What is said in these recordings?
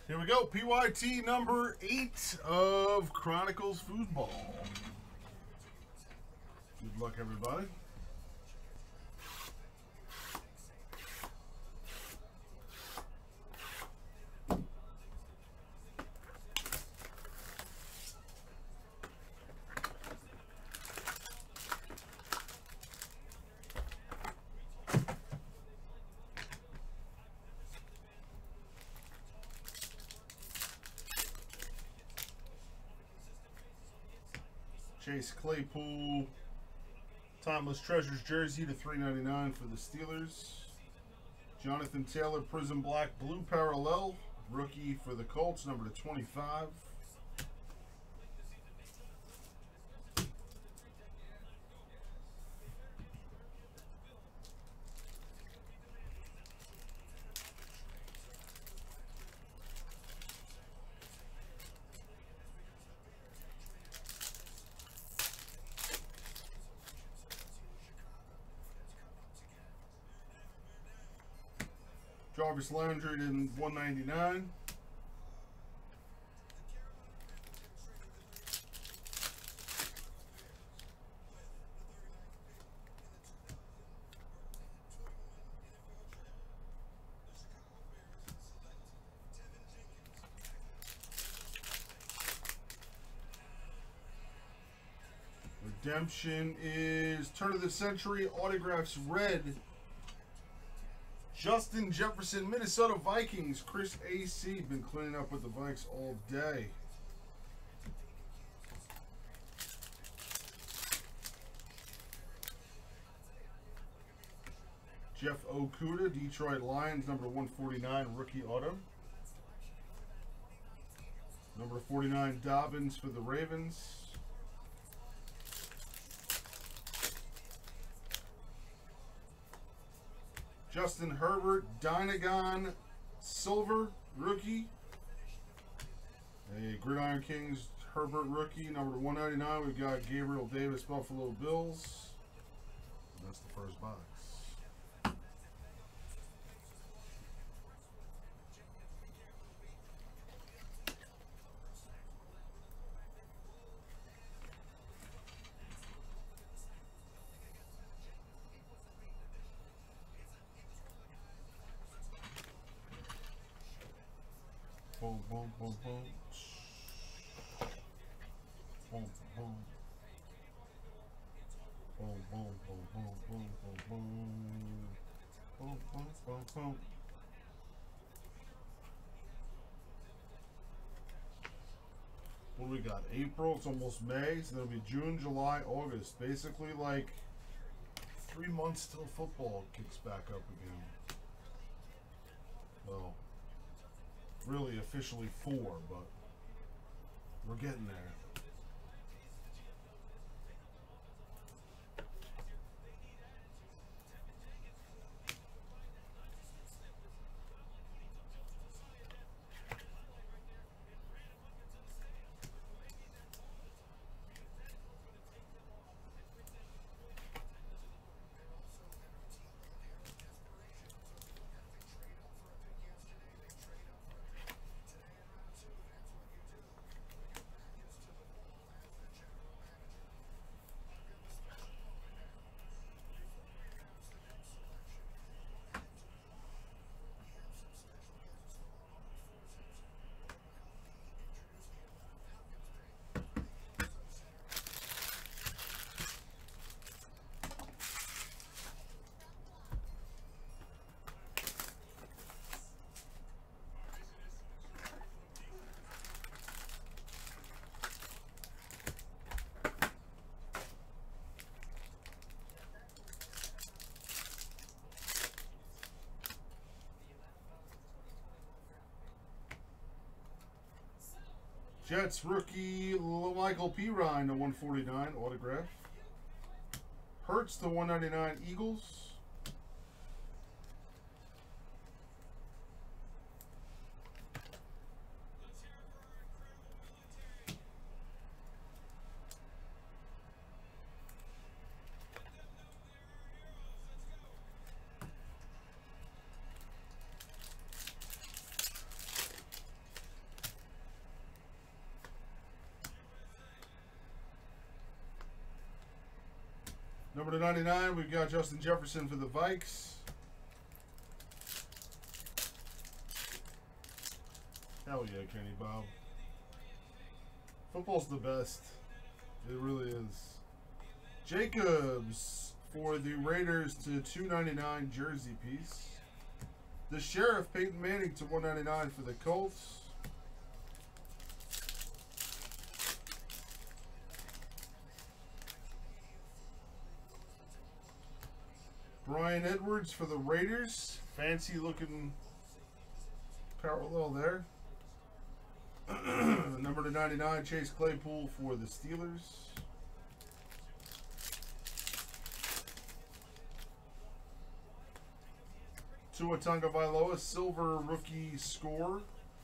Here we go. PYT number 8 of Chronicles Foosball. Good luck, everybody. Chase Claypool, Timeless Treasures jersey to $3.99 for the Steelers. Jonathan Taylor, Prism Black Blue Parallel, rookie for the Colts, number to 25. Jarvis Landry in $1.99. Redemption is turn of the century autographs red. Justin Jefferson, Minnesota Vikings. Chris AC. Been cleaning up with the Vikes all day. Jeff Okuda, Detroit Lions, number 149, rookie auto. Number 49, Dobbins for the Ravens. Justin Herbert, Dynagon, Silver, rookie. A Gridiron Kings, Herbert, rookie. Number 199, we've got Gabriel Davis, Buffalo Bills. And that's the first box. Boom, boom, boom, boom. Boom, boom. Boom, boom, boom, boom, boom, boom, boom. Boom, boom, boom, boom. What do we got? April, it's almost May, so it'll be June, July, August. Basically like 3 months till football kicks back up again. Well, really officially 4, but we're getting there. Jets rookie Michael Pirine to 149 autograph. Hurts to 199 Eagles. Number to 99, we've got Justin Jefferson for the Vikes. Hell yeah, Kenny Bob. Football's the best. It really is. Jacobs for the Raiders to 299 jersey piece. The Sheriff, Peyton Manning to 199 for the Colts. Brian Edwards for the Raiders. Fancy looking parallel there. Number to 99, Chase Claypool for the Steelers. Tua Tagovailoa, silver rookie score.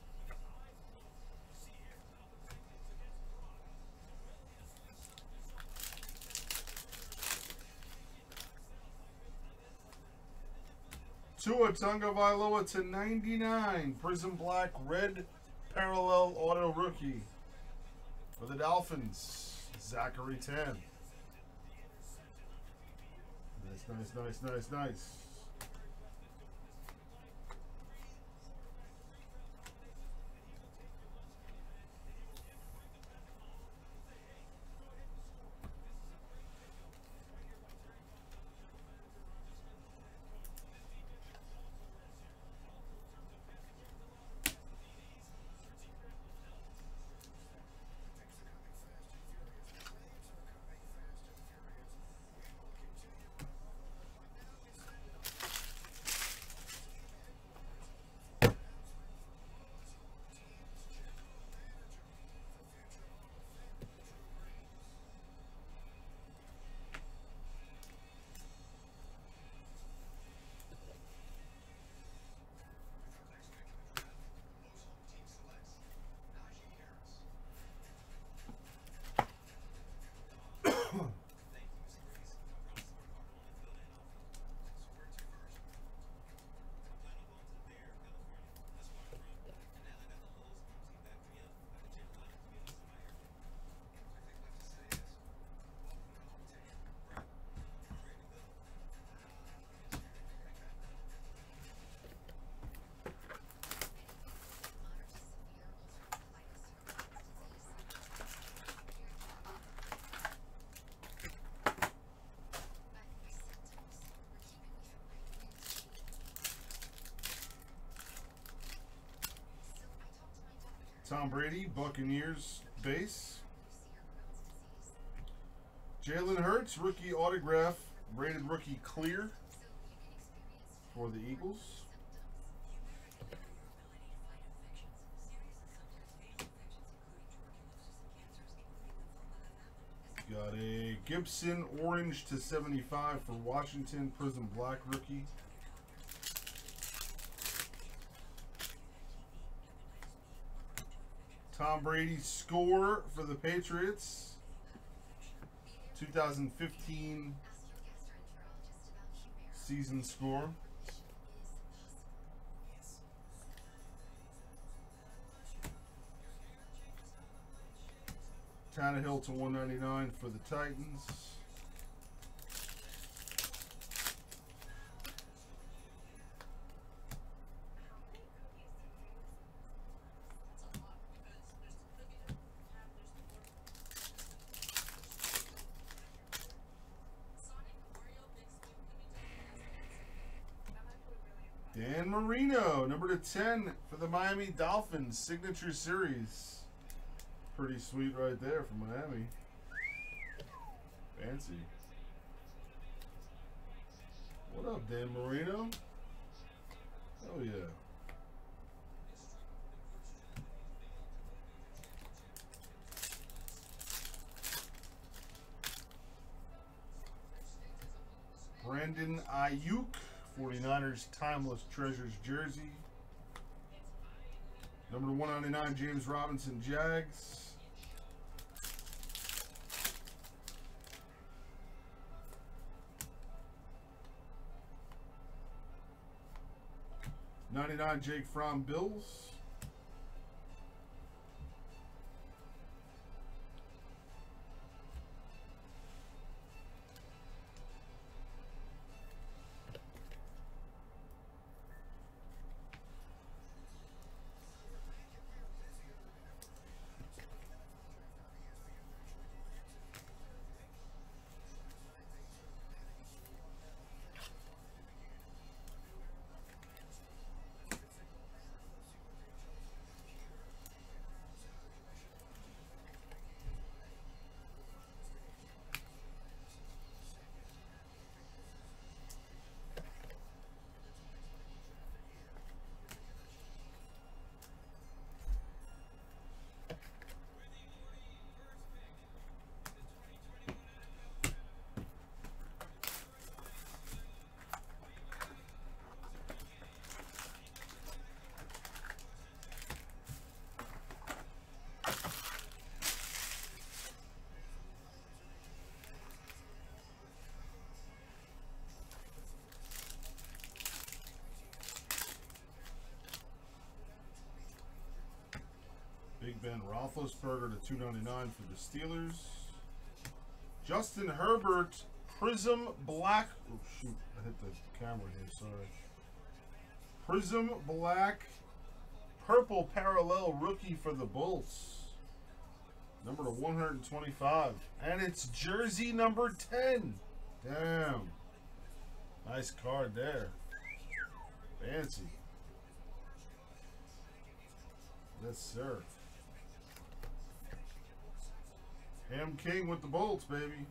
Tua Tagovailoa to 99, Prism Black, red parallel auto rookie for the Dolphins, Zachary 10. Nice. Tom Brady, Buccaneers base. Jalen Hurts, rookie autograph, rated rookie clear for the Eagles. Got a Gibson orange to 75 for Washington, Prism Black rookie. Tom Brady score for the Patriots, 2015 season score. Tannehill to 199 for the Titans. Dan Marino, number to 10 for the Miami Dolphins, Signature Series. Pretty sweet right there for Miami. Fancy. What up, Dan Marino? Oh yeah. Brandon Ayuk, 49ers Timeless Treasures jersey. Number to 199, James Robinson, Jags. '99, Jake Fromm, Bills. Big Ben Roethlisberger to 299 for the Steelers. Justin Herbert, Prism Black. Oh, shoot. I hit the camera here. Sorry. Prism Black, Purple Parallel Rookie for the Bulls. Number to 125. And it's jersey number 10. Damn. Nice card there. Fancy. Yes, sir. Ham King with the Bolts, baby.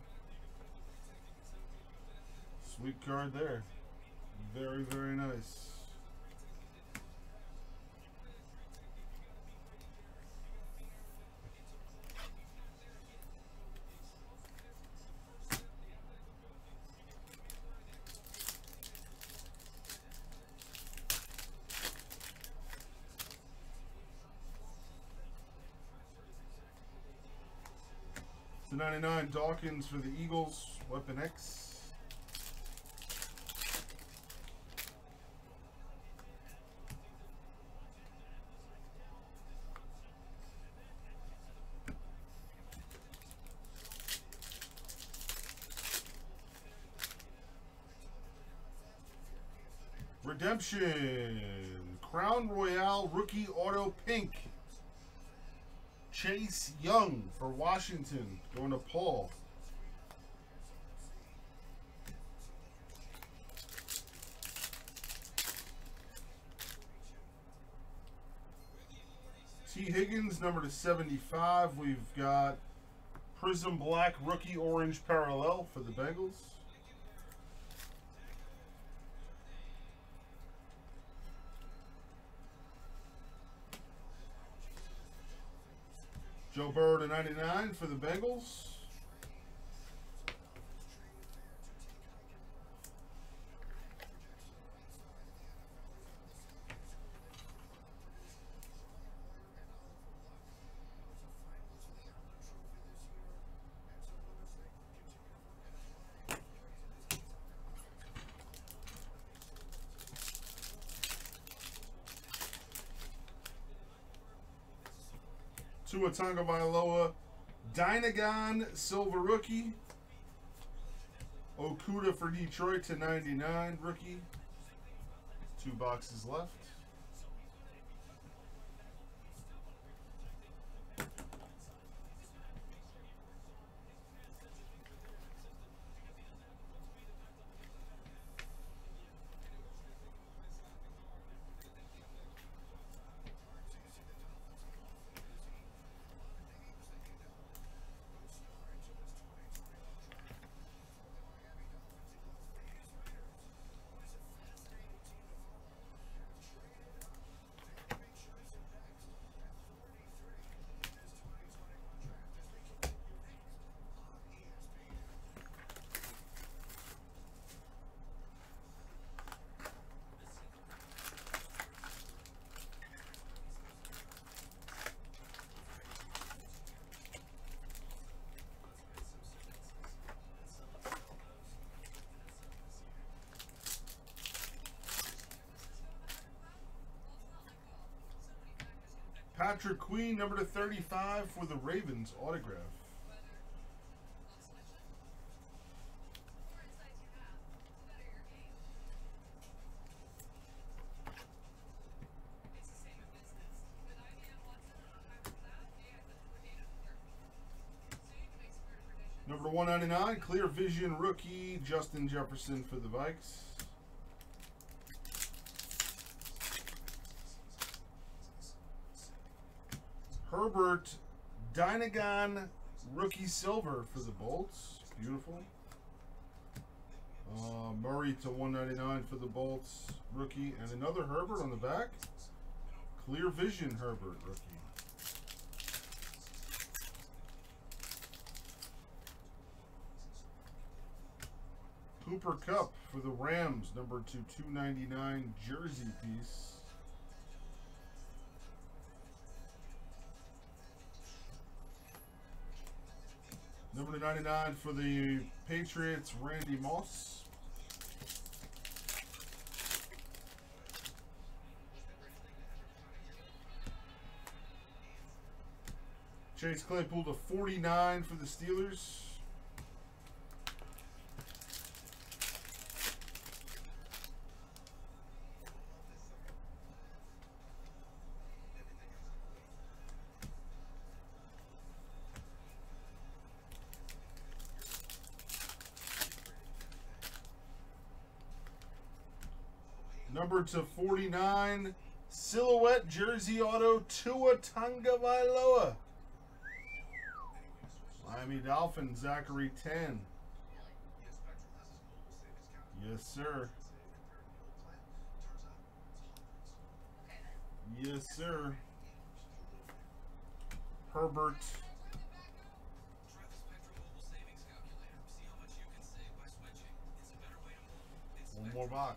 Sweet card there. Very, very nice. /99 Dawkins for the Eagles, Weapon X. Redemption, Crown Royale Rookie Auto Pink. Chase Young for Washington, going to Paul. T. Higgins, number to 75. We've got Prism Black Rookie Orange Parallel for the Bengals. Joe Burrow to 99 for the Bengals. Tua Tagovailoa, Dynagon Silver Rookie. Okuda for Detroit to 99 rookie. 2 boxes left. Patrick Queen, number to 35 for the Ravens, autograph. Number 199, Clear Vision rookie, Justin Jefferson for the Vikes. Herbert, Dynagon rookie silver for the Bolts. Beautiful. Murray to 199 for the Bolts rookie. And another Herbert on the back. Clear Vision Herbert rookie. Cooper Kupp for the Rams, number 299 jersey piece. Number 99 for the Patriots, Randy Moss. Chase Claypool to 49 for the Steelers. Number to 49, silhouette jersey auto Tua Tagovailoa. Miami Dolphins, Zachary 10. Yes, sir. Yes, sir. Herbert. One more box.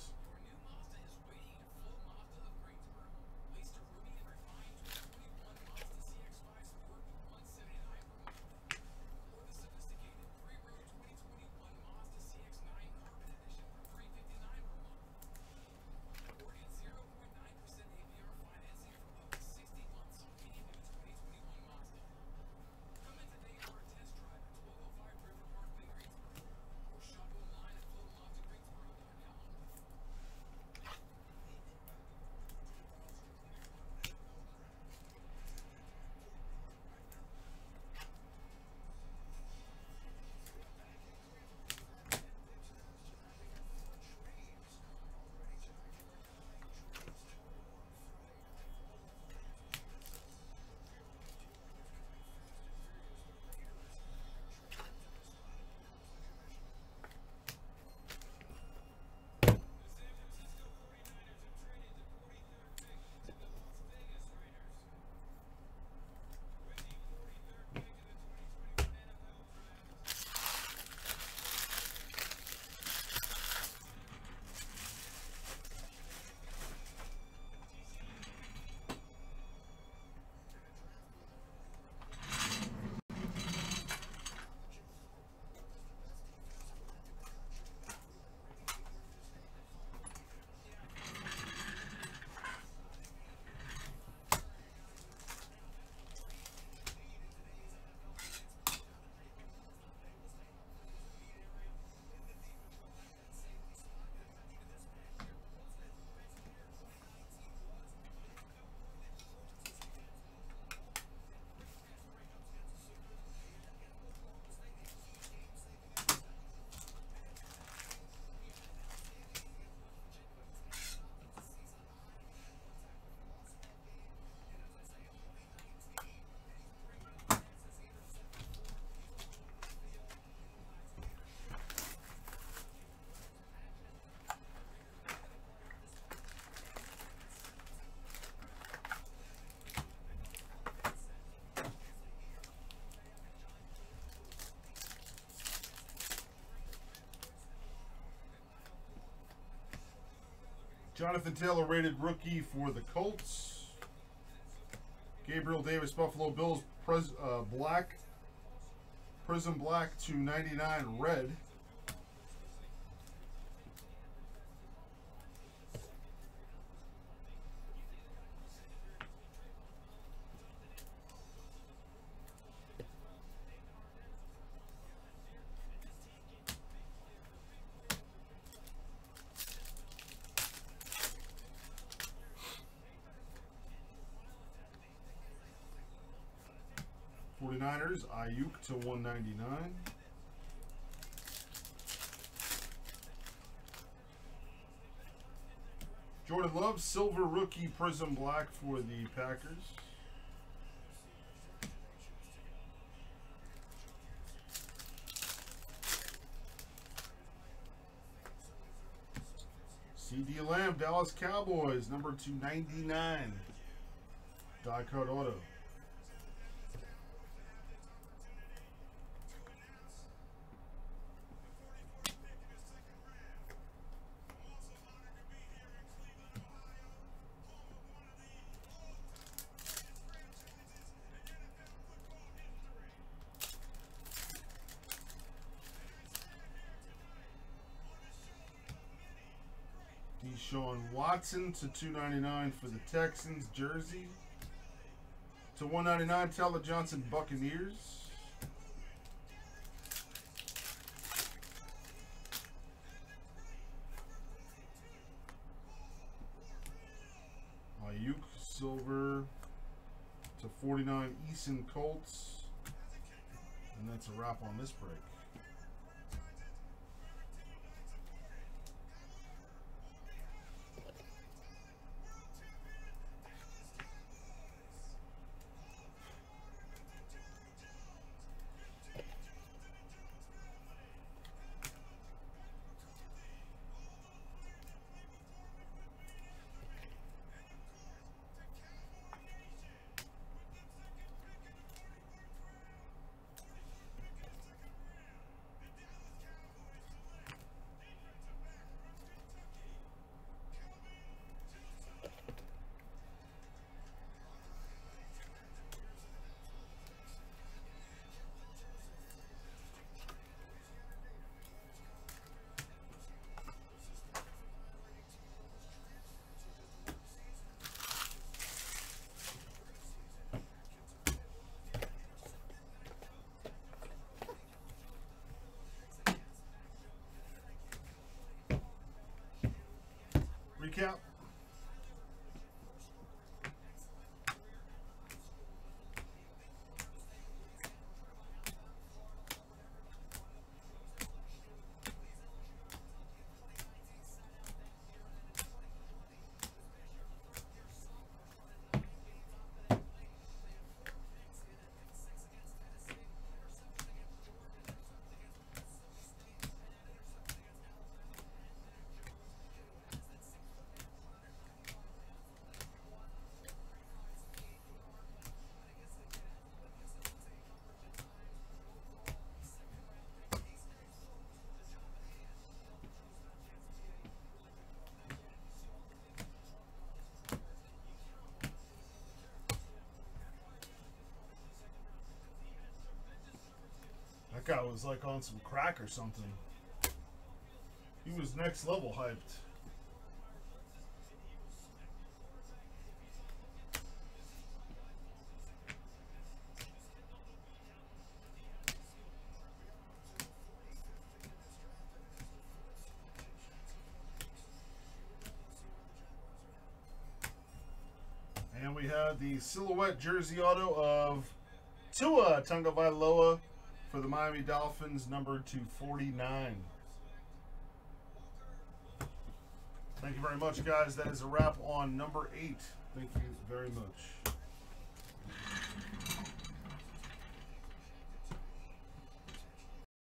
Jonathan Taylor rated rookie for the Colts. Gabriel Davis, Buffalo Bills, black, Prism Black to 99 red. '49ers, Ayuk to 199. Jordan Love, silver rookie Prism Black for the Packers. CD Lamb, Dallas Cowboys, number 299. Die cut auto. Deshaun Watson to 299 for the Texans jersey. /199, Tyler Johnson, Buccaneers. Ayuk, silver /49, Eason, Colts. And that's a wrap on this break. Recap. That guy was like on some crack or something. He was next level hyped. And we have the silhouette jersey auto of Tua Tagovailoa for the Miami Dolphins, numbered /49. Thank you very much, guys. That is a wrap on number 8. Thank you very much.